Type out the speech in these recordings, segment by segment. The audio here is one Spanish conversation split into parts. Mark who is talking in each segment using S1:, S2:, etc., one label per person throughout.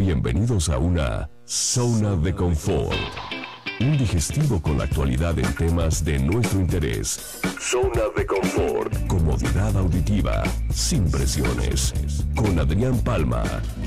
S1: Bienvenidos a una zona de confort. Un digestivo con la actualidad en temas de nuestro interés. Zona de confort. Comodidad auditiva, sin presiones. Con Adrián Palma.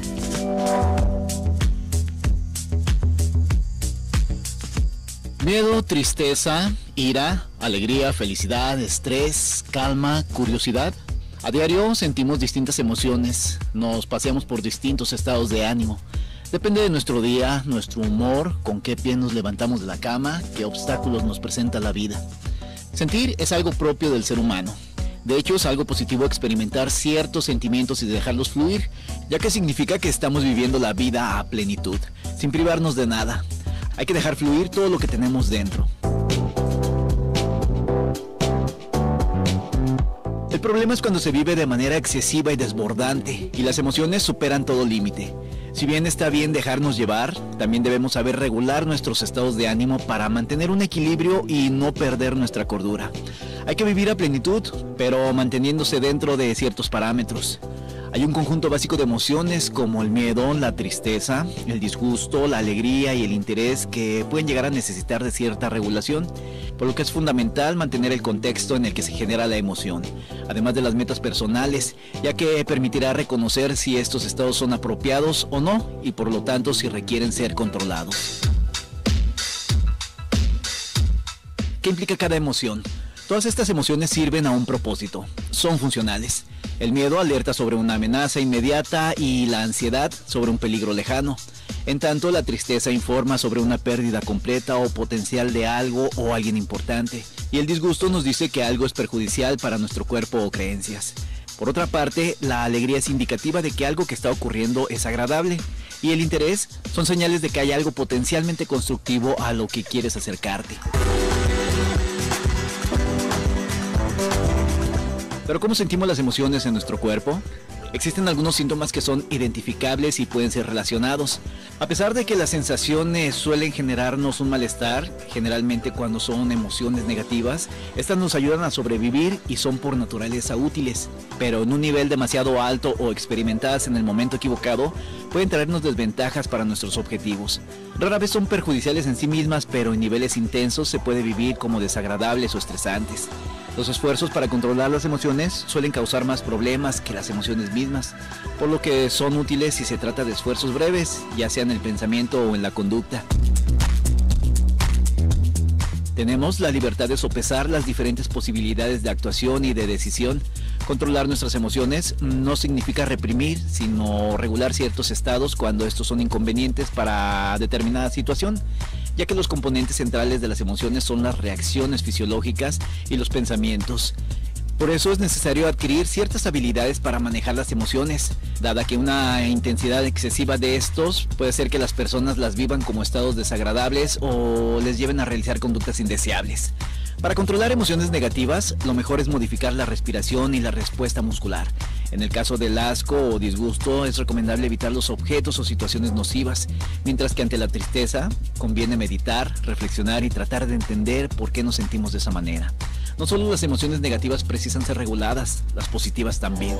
S2: Miedo, tristeza, ira, alegría, felicidad, estrés, calma, curiosidad. A diario sentimos distintas emociones, nos paseamos por distintos estados de ánimo. Depende de nuestro día, nuestro humor, con qué pie nos levantamos de la cama, qué obstáculos nos presenta la vida. Sentir es algo propio del ser humano. De hecho, es algo positivo experimentar ciertos sentimientos y dejarlos fluir, ya que significa que estamos viviendo la vida a plenitud, sin privarnos de nada. Hay que dejar fluir todo lo que tenemos dentro. El problema es cuando se vive de manera excesiva y desbordante, y las emociones superan todo límite. Si bien está bien dejarnos llevar, también debemos saber regular nuestros estados de ánimo para mantener un equilibrio y no perder nuestra cordura. Hay que vivir a plenitud, pero manteniéndose dentro de ciertos parámetros. Hay un conjunto básico de emociones como el miedo, la tristeza, el disgusto, la alegría y el interés que pueden llegar a necesitar de cierta regulación, por lo que es fundamental mantener el contexto en el que se genera la emoción, además de las metas personales, ya que permitirá reconocer si estos estados son apropiados o no y por lo tanto si requieren ser controlados. ¿Qué implica cada emoción? Todas estas emociones sirven a un propósito, son funcionales. El miedo alerta sobre una amenaza inmediata y la ansiedad sobre un peligro lejano. En tanto, la tristeza informa sobre una pérdida completa o potencial de algo o alguien importante. Y el disgusto nos dice que algo es perjudicial para nuestro cuerpo o creencias. Por otra parte, la alegría es indicativa de que algo que está ocurriendo es agradable. Y el interés son señales de que hay algo potencialmente constructivo a lo que quieres acercarte. ¿Pero cómo sentimos las emociones en nuestro cuerpo? Existen algunos síntomas que son identificables y pueden ser relacionados. A pesar de que las sensaciones suelen generarnos un malestar, generalmente cuando son emociones negativas, estas nos ayudan a sobrevivir y son por naturaleza útiles. Pero en un nivel demasiado alto o experimentadas en el momento equivocado, pueden traernos desventajas para nuestros objetivos. Rara vez son perjudiciales en sí mismas, pero en niveles intensos se puede vivir como desagradables o estresantes. Los esfuerzos para controlar las emociones suelen causar más problemas que las emociones mismas, por lo que son útiles si se trata de esfuerzos breves, ya sea en el pensamiento o en la conducta. Tenemos la libertad de sopesar las diferentes posibilidades de actuación y de decisión. Controlar nuestras emociones no significa reprimir, sino regular ciertos estados cuando estos son inconvenientes para determinada situación, ya que los componentes centrales de las emociones son las reacciones fisiológicas y los pensamientos. Por eso es necesario adquirir ciertas habilidades para manejar las emociones, dada que una intensidad excesiva de estos puede hacer que las personas las vivan como estados desagradables o les lleven a realizar conductas indeseables. Para controlar emociones negativas, lo mejor es modificar la respiración y la respuesta muscular. En el caso del asco o disgusto, es recomendable evitar los objetos o situaciones nocivas, mientras que ante la tristeza, conviene meditar, reflexionar y tratar de entender por qué nos sentimos de esa manera. No solo las emociones negativas precisan ser reguladas, las positivas también.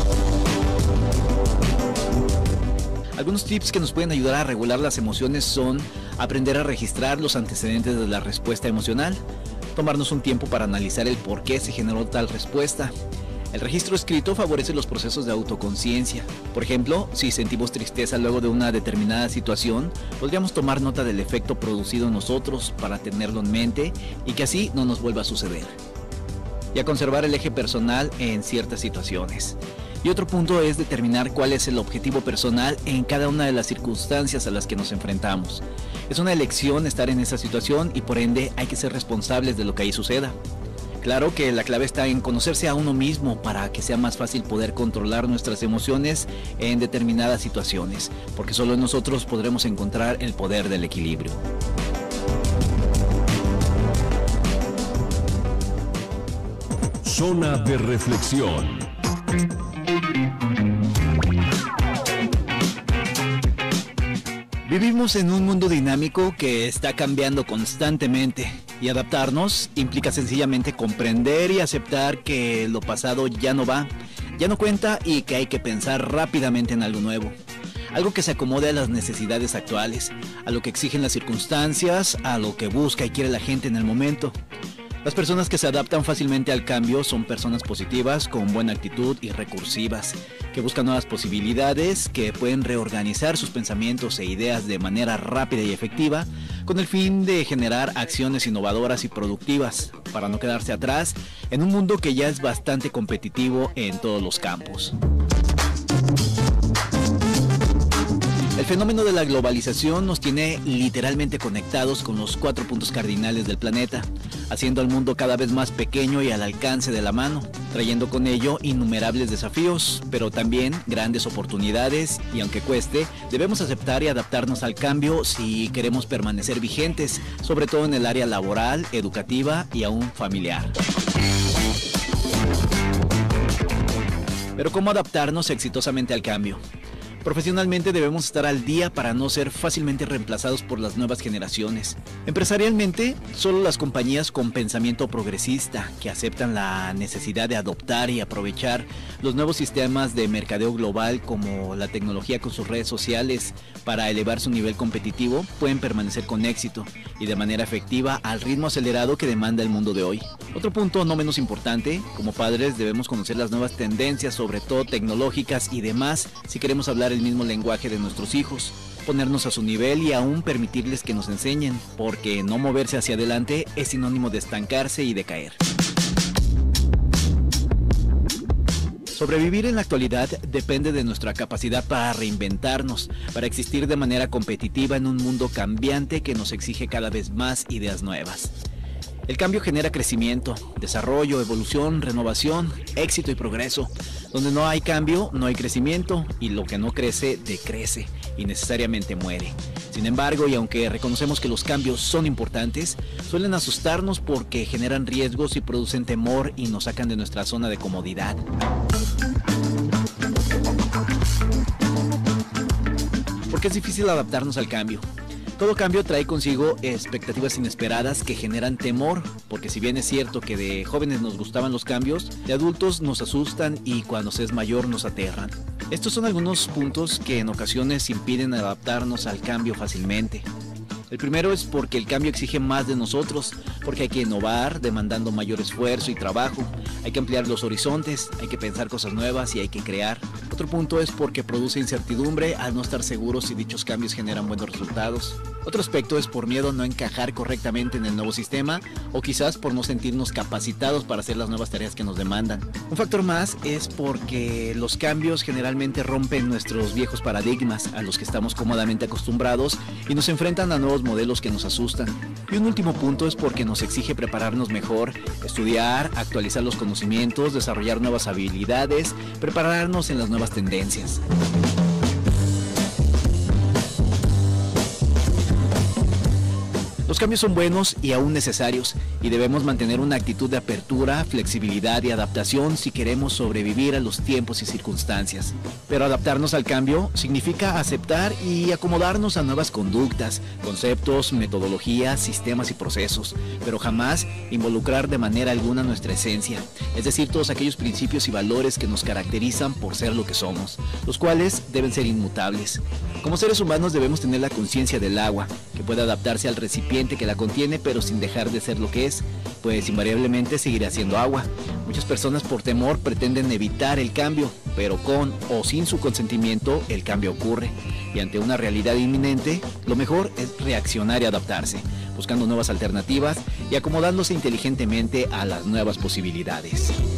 S2: Algunos tips que nos pueden ayudar a regular las emociones son aprender a registrar los antecedentes de la respuesta emocional, tomarnos un tiempo para analizar el por qué se generó tal respuesta. El registro escrito favorece los procesos de autoconciencia. Por ejemplo, si sentimos tristeza luego de una determinada situación, podríamos tomar nota del efecto producido en nosotros para tenerlo en mente y que así no nos vuelva a suceder. Y a conservar el eje personal en ciertas situaciones. Y otro punto es determinar cuál es el objetivo personal en cada una de las circunstancias a las que nos enfrentamos. Es una elección estar en esa situación y por ende hay que ser responsables de lo que ahí suceda. Claro que la clave está en conocerse a uno mismo para que sea más fácil poder controlar nuestras emociones en determinadas situaciones, porque solo nosotros podremos encontrar el poder del equilibrio.
S1: Zona de reflexión.
S2: Vivimos en un mundo dinámico que está cambiando constantemente y adaptarnos implica sencillamente comprender y aceptar que lo pasado ya no va, ya no cuenta y que hay que pensar rápidamente en algo nuevo. algo que se acomode a las necesidades actuales, a lo que exigen las circunstancias, a lo que busca y quiere la gente en el momento. Las personas que se adaptan fácilmente al cambio son personas positivas, con buena actitud y recursivas, que buscan nuevas posibilidades, que pueden reorganizar sus pensamientos e ideas de manera rápida y efectiva, con el fin de generar acciones innovadoras y productivas, para no quedarse atrás en un mundo que ya es bastante competitivo en todos los campos. El fenómeno de la globalización nos tiene literalmente conectados con los 4 puntos cardinales del planeta, haciendo al mundo cada vez más pequeño y al alcance de la mano, trayendo con ello innumerables desafíos, pero también grandes oportunidades, y aunque cueste, debemos aceptar y adaptarnos al cambio si queremos permanecer vigentes, sobre todo en el área laboral, educativa y aún familiar. Pero ¿cómo adaptarnos exitosamente al cambio? Profesionalmente debemos estar al día para no ser fácilmente reemplazados por las nuevas generaciones. Empresarialmente, solo las compañías con pensamiento progresista, que aceptan la necesidad de adoptar y aprovechar los nuevos sistemas de mercadeo global como la tecnología con sus redes sociales para elevar su nivel competitivo, pueden permanecer con éxito y de manera efectiva al ritmo acelerado que demanda el mundo de hoy. Otro punto no menos importante, como padres debemos conocer las nuevas tendencias, sobre todo tecnológicas y demás, si queremos hablar el mismo lenguaje de nuestros hijos, ponernos a su nivel y aún permitirles que nos enseñen, porque no moverse hacia adelante es sinónimo de estancarse y de caer. Sobrevivir en la actualidad depende de nuestra capacidad para reinventarnos, para existir de manera competitiva en un mundo cambiante que nos exige cada vez más ideas nuevas. El cambio genera crecimiento, desarrollo, evolución, renovación, éxito y progreso. Donde no hay cambio, no hay crecimiento, y lo que no crece, decrece y necesariamente muere. Sin embargo, y aunque reconocemos que los cambios son importantes, suelen asustarnos porque generan riesgos y producen temor y nos sacan de nuestra zona de comodidad. Porque es difícil adaptarnos al cambio. Todo cambio trae consigo expectativas inesperadas que generan temor, porque si bien es cierto que de jóvenes nos gustaban los cambios, de adultos nos asustan y cuando se es mayor nos aterran. Estos son algunos puntos que en ocasiones impiden adaptarnos al cambio fácilmente. El primero es porque el cambio exige más de nosotros, porque hay que innovar, demandando mayor esfuerzo y trabajo, hay que ampliar los horizontes, hay que pensar cosas nuevas y hay que crear. Otro punto es porque produce incertidumbre al no estar seguros si dichos cambios generan buenos resultados. Otro aspecto es por miedo a no encajar correctamente en el nuevo sistema o quizás por no sentirnos capacitados para hacer las nuevas tareas que nos demandan. Un factor más es porque los cambios generalmente rompen nuestros viejos paradigmas a los que estamos cómodamente acostumbrados y nos enfrentan a nuevos modelos que nos asustan. Y un último punto es porque nos exige prepararnos mejor, estudiar, actualizar los conocimientos, desarrollar nuevas habilidades, prepararnos en las nuevas tendencias. Los cambios son buenos y aún necesarios, y debemos mantener una actitud de apertura, flexibilidad y adaptación si queremos sobrevivir a los tiempos y circunstancias. Pero adaptarnos al cambio significa aceptar y acomodarnos a nuevas conductas, conceptos, metodologías, sistemas y procesos, pero jamás involucrar de manera alguna nuestra esencia, es decir, todos aquellos principios y valores que nos caracterizan por ser lo que somos, los cuales deben ser inmutables. Como seres humanos debemos tener la conciencia del agua, que puede adaptarse al recipiente que la contiene, pero sin dejar de ser lo que es, pues invariablemente seguirá siendo agua. Muchas personas por temor pretenden evitar el cambio, pero con o sin su consentimiento el cambio ocurre, y ante una realidad inminente, lo mejor es reaccionar y adaptarse, buscando nuevas alternativas y acomodándose inteligentemente a las nuevas posibilidades.